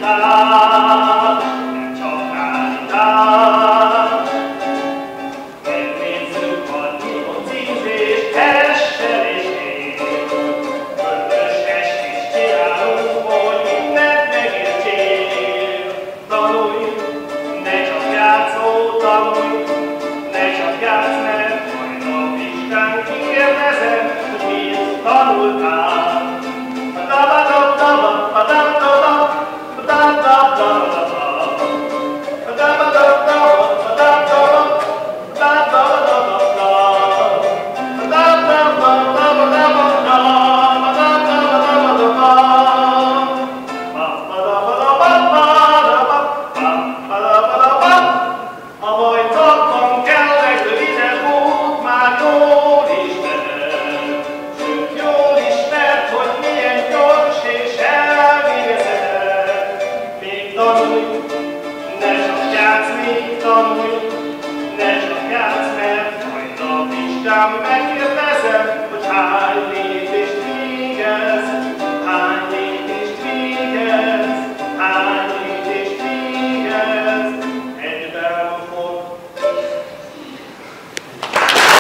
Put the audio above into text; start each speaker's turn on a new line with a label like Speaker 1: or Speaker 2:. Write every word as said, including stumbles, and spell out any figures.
Speaker 1: tanultál, nem csak állítál. Megnézzük a nyílt címzést, essel és én. Ötös estést csinálunk, hogy mindent megértjél. Tanulj, ne csak játszó, tanulj, ne csak játsz, mert majd a vizsgán kikérdezem, hogy mit tanultál. Megkérdezem, hogy hány